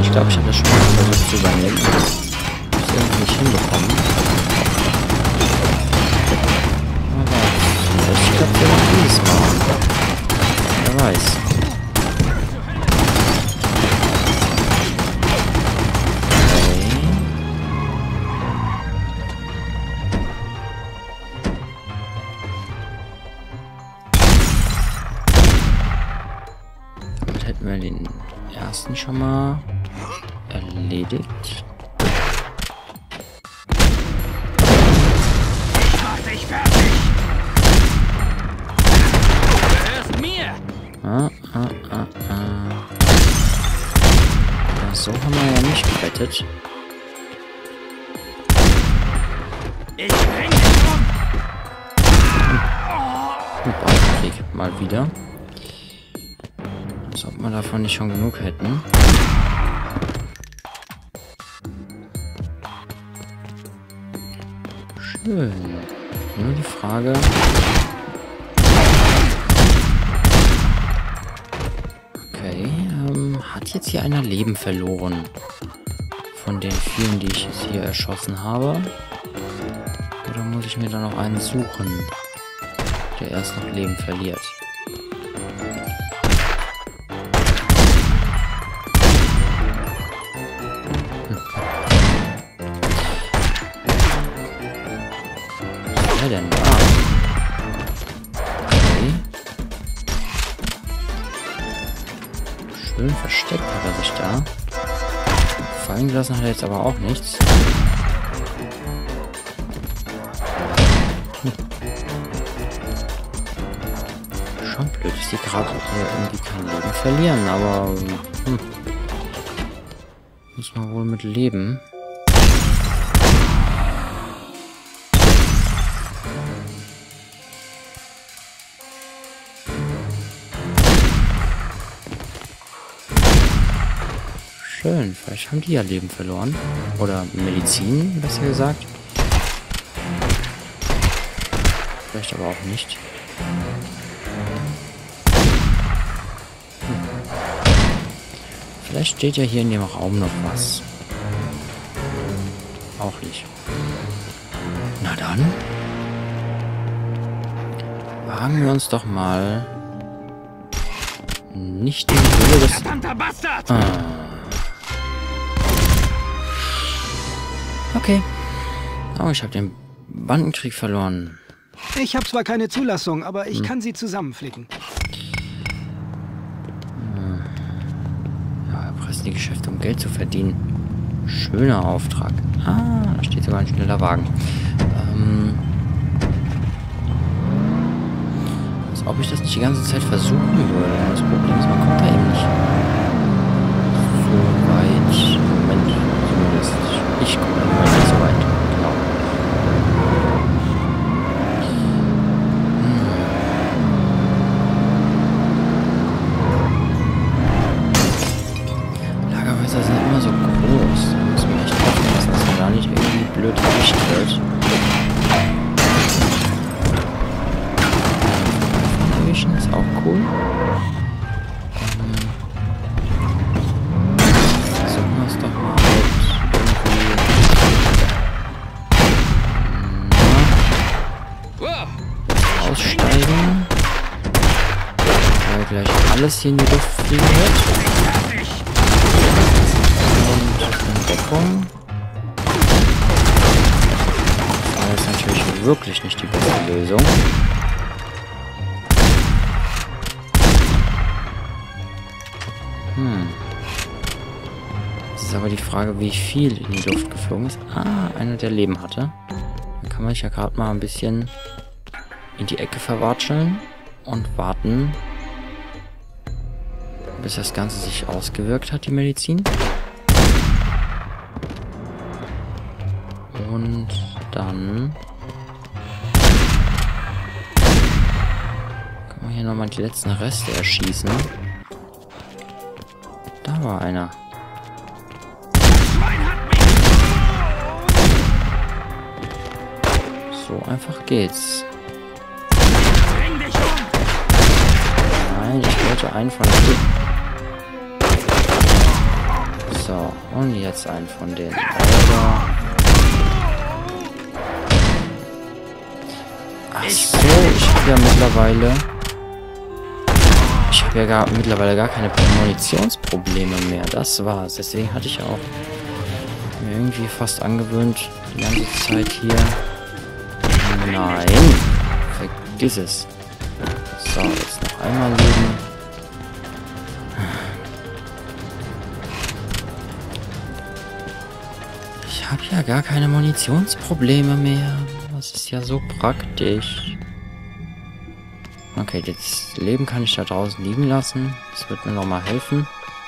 Ich glaube, ich habe das schon mal versucht zu übernehmen. Ich habe es irgendwie nicht hinbekommen. Aber vielleicht klappt es ja noch dieses Mal. Wer weiß. Hätten wir den ersten schon mal erledigt. Mach dich fertig! Du hörst mir! Ja, so haben wir ja nicht gerettet. Ich bring dich um! Krieg mal wieder. Als ob wir davon nicht schon genug hätten. Schön. Nur die Frage. Okay, hat jetzt hier einer Leben verloren? Von den vielen, die ich jetzt hier erschossen habe? Oder muss ich mir da noch einen suchen, der erst noch Leben verliert? Was ist denn da? Okay. Schön versteckt hat er sich da. Fallen gelassen hat er jetzt aber auch nichts. Schon blöd, dass die gerade hier irgendwie kein Leben verlieren, aber muss man wohl mit leben. Schön, vielleicht haben die ja Leben verloren. Oder Medizin, besser gesagt. Vielleicht aber auch nicht. Vielleicht steht ja hier in dem Raum noch was. Auch nicht. Na dann. Wagen wir uns doch mal nicht in die Höhle des... Verdammter Bastard! Okay. Oh, ich habe den Bandenkrieg verloren. Ich habe zwar keine Zulassung, aber ich kann sie zusammenflicken. Ja, erpressen die Geschäfte, um Geld zu verdienen. Schöner Auftrag. Ah, da steht sogar ein schneller Wagen. Als ob ich das nicht die ganze Zeit versuchen würde. Das Problem ist, man kommt da eben nicht so weit. Moment, zumindest. Ich komme nicht so weit. Genau. Lagerhäuser sind immer so groß. Da muss man echt aufpassen, dass man da nicht irgendwie blöd erwischt wird. Erwischen ist auch cool. Versuchen wir es doch mal aussteigen. Weil gleich alles hier in die Luft fliegen wird. Und in Deckung. Das ist natürlich wirklich nicht die beste Lösung. Es ist aber die Frage, wie viel in die Luft geflogen ist. Ah, einer, der Leben hatte. Dann kann man sich ja gerade mal ein bisschen in die Ecke verwatscheln und warten, bis das Ganze sich ausgewirkt hat, die Medizin. Und dann kann man hier nochmal die letzten Reste erschießen. Da war einer. So einfach geht's. Nein, ich wollte einen von den... So. So, und jetzt einen von den Order. Ach so, ich habe ja mittlerweile... Ich habe ja mittlerweile gar keine Munitionsprobleme mehr. Das war's. Deswegen hatte ich ja auch mir irgendwie fast angewöhnt, die ganze Zeit hier... Nein! Vergiss es. So, jetzt noch einmal leben. Ich habe ja gar keine Munitionsprobleme mehr. Das ist ja so praktisch. Okay, das Leben kann ich da draußen liegen lassen. Das wird mir nochmal helfen.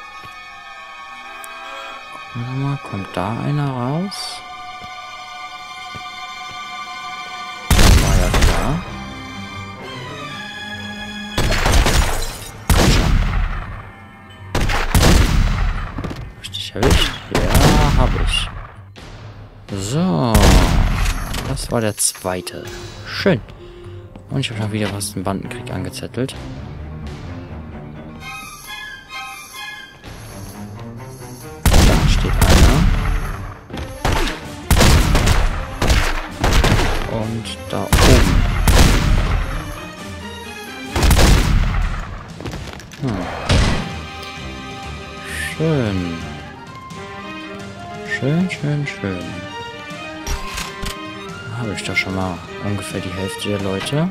Gucken wir mal, kommt da einer raus? War ja klar. Komm schon. Hab ich dich erwischt? Ja, habe ich. So. Das war der zweite. Schön. Und ich habe schon wieder was im Bandenkrieg angezettelt. Da steht einer. Und da oben. Schön. Schön, schön, schön. Habe ich doch schon mal ungefähr die Hälfte der Leute.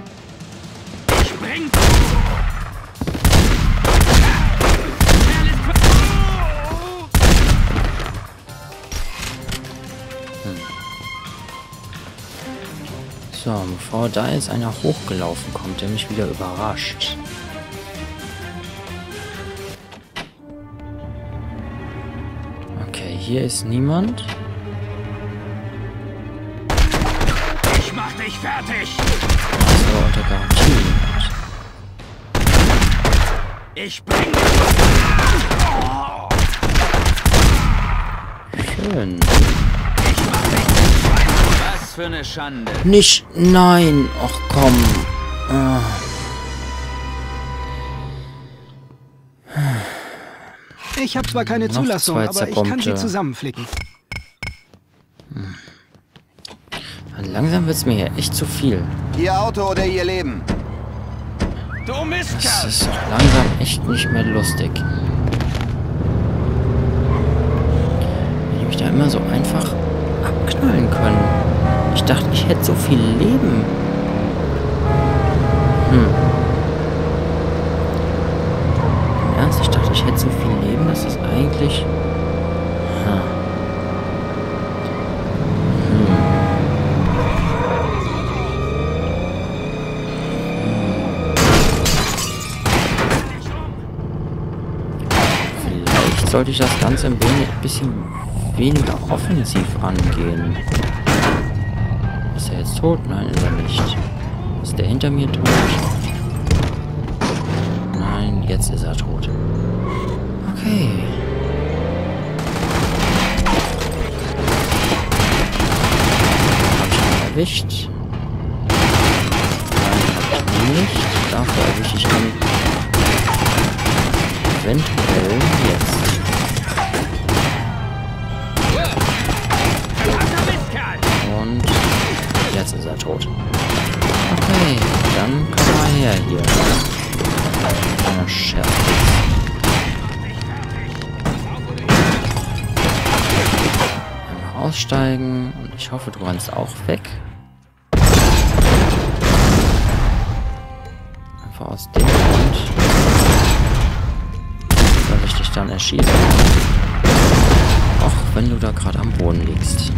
So, bevor da jetzt einer hochgelaufen kommt, der mich wieder überrascht. Okay, hier ist niemand. Mach dich fertig! Das ist aber unter Garantie. Ich bring Schön. Was für eine Schande. Nicht, nein. Ach komm. Ich habe zwar keine Noch Zulassung, zwei aber ich kann sie Zerbombte. zusammenflicken. Langsam wird es mir hier echt zu viel. Ihr Auto oder ihr Leben? Du Das Mistkerl! ist doch langsam echt nicht mehr lustig. Wie die mich da immer so einfach abknallen können. Ich dachte, ich hätte so viel Leben. Im Ernst, ich dachte, ich hätte so viel Leben, dass das eigentlich... sollte ich das Ganze ein bisschen weniger offensiv angehen. Ist er jetzt tot? Nein, ist er nicht. Ist der hinter mir tot? Nein, jetzt ist er tot. Okay. Hab ich ihn erwischt? Nein, hab ich ihn nicht. Dafür erwische ich ihn eventuell jetzt. Und jetzt ist er tot. Okay, dann komm mal her hier. Kleiner Scherz. Einmal aussteigen und ich hoffe, du rennst auch weg. Einfach aus dem Grund, dass ich dich dann erschieße. Auch wenn du da gerade am Boden liegst.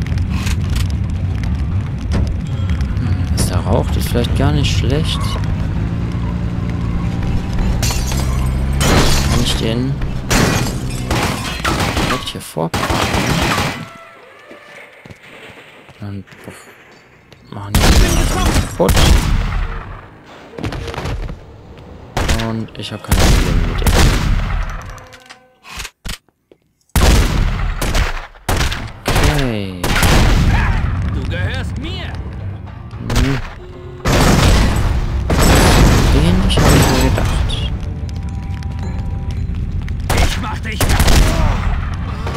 Der raucht ist vielleicht gar nicht schlecht. Kann ich den direkt hier vorpacken? Dann machen wir kaputt. Und ich habe keine Probleme mit dem. Okay. Du gehörst mir! Ähnlich habe ich mir gedacht. Ich mach dich fertig!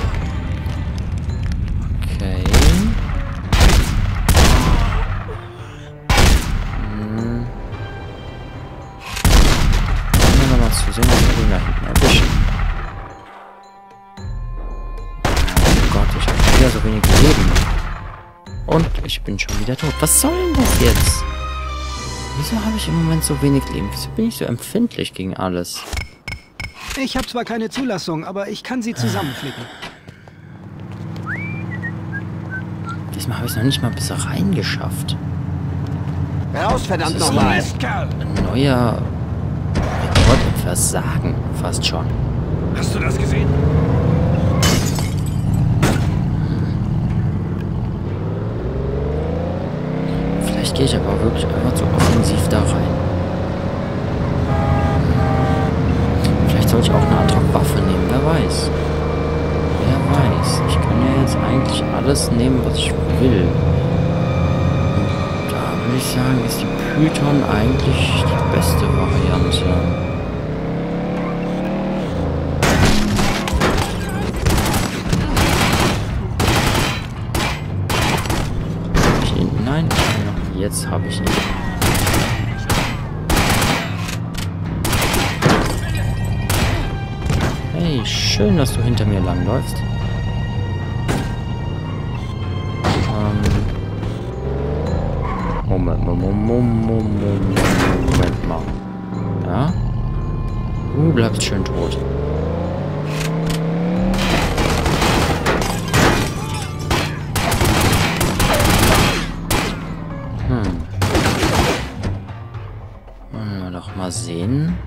so wenig Leben. Und ich bin schon wieder tot. Was soll denn das jetzt? Wieso habe ich im Moment so wenig Leben? Wieso bin ich so empfindlich gegen alles? Ich habe zwar keine Zulassung, aber ich kann sie zusammenflicken. Diesmal habe ich es noch nicht mal bis rein geschafft. Raus, verdammt Das ist nochmal! ein neuer Rekord im Versagen. Fast schon. Hast du das gesehen? Vielleicht gehe ich aber wirklich einfach zu offensiv da rein. Vielleicht soll ich auch eine andere Waffe nehmen, wer weiß. Wer weiß. Ich kann ja jetzt eigentlich alles nehmen, was ich will. Und da würde ich sagen, ist die Python eigentlich die beste Variante. Nein, jetzt habe ich ihn. Hey, schön, dass du hinter mir langläufst. Moment mal. Ja? Du bleibst schön tot. Wollen wir doch mal sehen.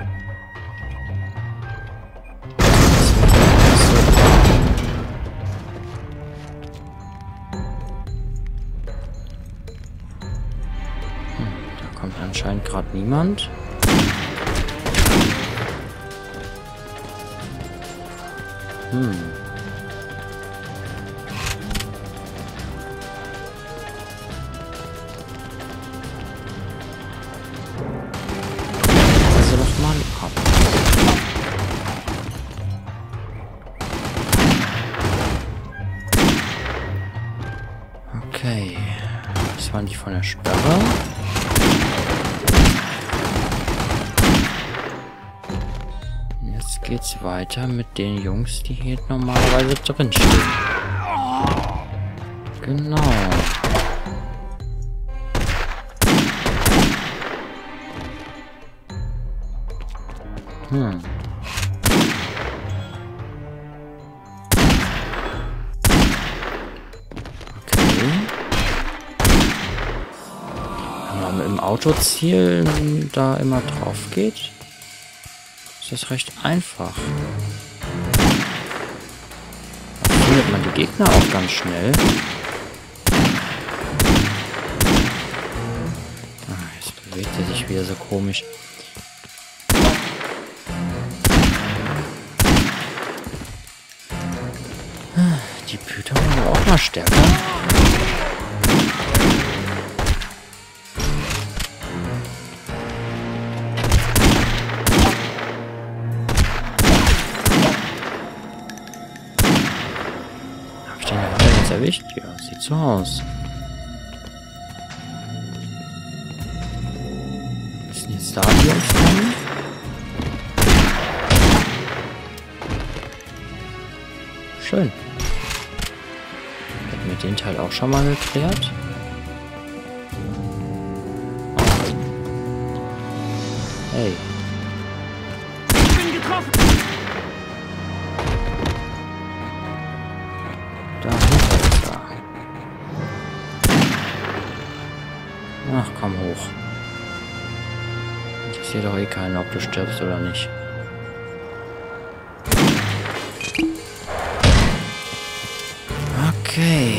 Da kommt anscheinend gerade niemand. Also doch mal ab. Okay. Das war nicht von der Sperre. Jetzt geht's weiter mit den Jungs, die hier normalerweise drinstehen. Genau. Okay. Wenn man mit dem Autoziel da immer drauf geht, ist das recht einfach. Da findet man die Gegner auch ganz schnell. Jetzt bewegt er sich wieder so komisch. Die Python war auch mal stärker. Hab ich den da jetzt erwischt? Ja, sieht so aus. Müssen jetzt da die Jungs kommen? Schön. Hätten wir den Teil auch schon mal geklärt. Hey. Ich bin getroffen! Dahinter ist er. Ach, komm hoch. Interessiert doch eh keinen, ob du stirbst oder nicht. Okay.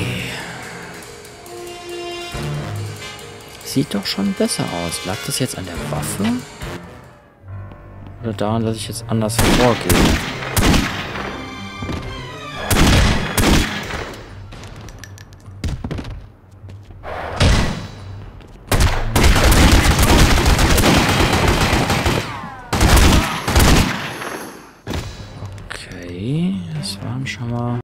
Sieht doch schon besser aus. Lag das jetzt an der Waffe? Oder daran, dass ich jetzt anders vorgehe?